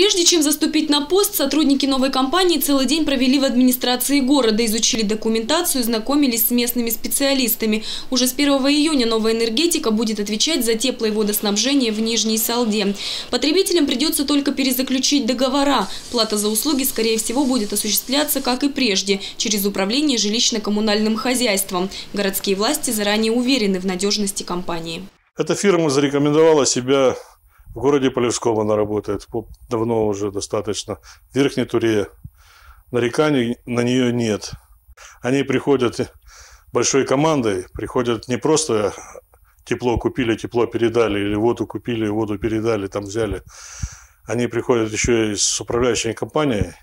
Прежде чем заступить на пост, сотрудники новой компании целый день провели в администрации города, изучили документацию, знакомились с местными специалистами. Уже с 1 июня новая энергетика будет отвечать за тепло- и водоснабжение в Нижней Салде. Потребителям придется только перезаключить договора. Плата за услуги, скорее всего, будет осуществляться, как и прежде, через управление жилищно-коммунальным хозяйством. Городские власти заранее уверены в надежности компании. Эта фирма зарекомендовала себя в городе Полевском. Она работает давно уже достаточно. В Верхней Туре нареканий на нее нет. Они приходят большой командой, приходят не просто тепло купили, тепло передали, или воду купили, воду передали, там взяли. Они приходят еще и с управляющей компанией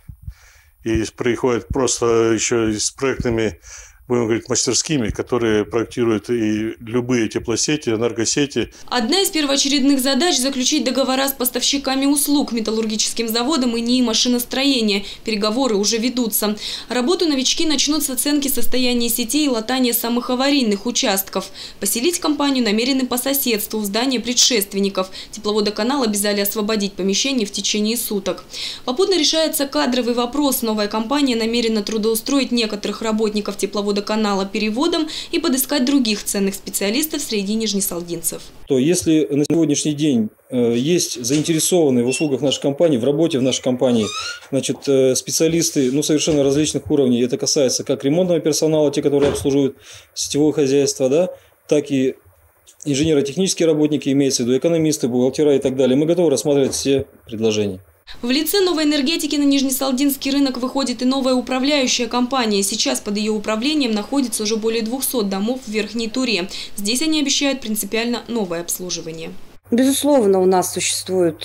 и приходят просто еще и с проектными, будем говорить, мастерскими, которые проектируют и любые теплосети, энергосети. Одна из первоочередных задач – заключить договора с поставщиками услуг, металлургическим заводом и НИИ машиностроения. Переговоры уже ведутся. Работу новички начнут с оценки состояния сетей и латания самых аварийных участков. Поселить компанию намерены по соседству в здании предшественников. Тепловодоканал обязали освободить помещение в течение суток. Попутно решается кадровый вопрос. Новая компания намерена трудоустроить некоторых работников тепловодоканала переводом и подыскать других ценных специалистов среди нижнесалдинцев. То если на сегодняшний день есть заинтересованные в услугах нашей компании, в работе в нашей компании, значит, специалисты совершенно различных уровней, это касается как ремонтного персонала, те, которые обслуживают сетевое хозяйство, да, так и инженерно-технические работники, имеется в виду экономисты, бухгалтера и так далее. Мы готовы рассматривать все предложения. В лице новой энергетики на Нижнесалдинский рынок выходит и новая управляющая компания. Сейчас под ее управлением находится уже более 200 домов в Верхней Туре. Здесь они обещают принципиально новое обслуживание. Безусловно, у нас существует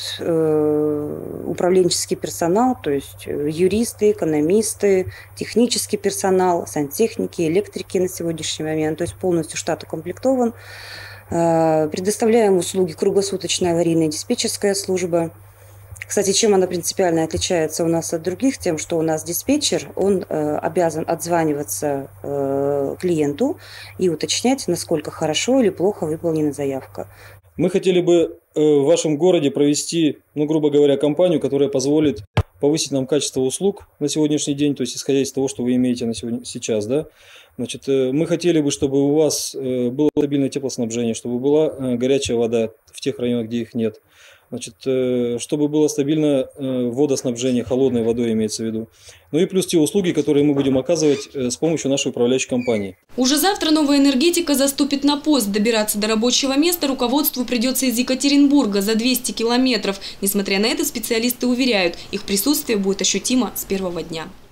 управленческий персонал, то есть юристы, экономисты, технический персонал, сантехники, электрики на сегодняшний момент. То есть полностью штат укомплектован. Предоставляем услуги круглосуточная аварийная диспетчерская служба. Кстати, чем она принципиально отличается у нас от других? Тем, что у нас диспетчер, он обязан отзваниваться клиенту и уточнять, насколько хорошо или плохо выполнена заявка. Мы хотели бы в вашем городе провести, грубо говоря, кампанию, которая позволит повысить нам качество услуг на сегодняшний день, то есть исходя из того, что вы имеете сейчас, да. Значит, мы хотели бы, чтобы у вас было стабильное теплоснабжение, чтобы была горячая вода в тех районах, где их нет. Значит, чтобы было стабильное водоснабжение, холодной водой имеется в виду. И плюс те услуги, которые мы будем оказывать с помощью нашей управляющей компании. Уже завтра новая энергетика заступит на пост. Добираться до рабочего места руководству придется из Екатеринбурга за 200 километров. Несмотря на это, специалисты уверяют, их присутствие будет ощутимо с первого дня.